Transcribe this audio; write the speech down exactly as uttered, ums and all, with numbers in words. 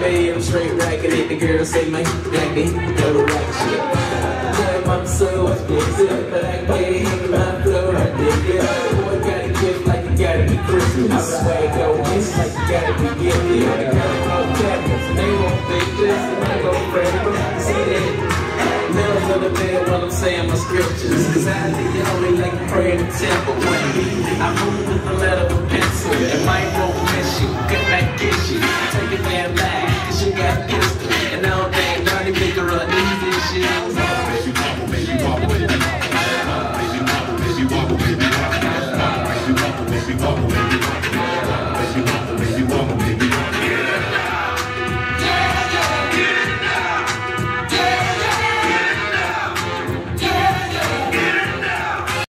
me, I'm straight raggedy. The girls say my raggedy, go to rock shit. Damn, I'm so expensive, but I can't handle my flow. I dig it. Boy, got a gift like you gotta be Christmas. I'm the way I go, it's like you gotta be gifted. I gotta go cameras, and they won't think this. And I go forever, see that. Middle of the bed while I'm saying my scriptures. Cause I think you only like to pray in the temple. I move with the letter of pencil. If I won't miss you, get back get you. Take a damn lie, cause you got pistol. And all day, dirty, bigger, uneasy shit. Make you pop, make you pop, make you pop.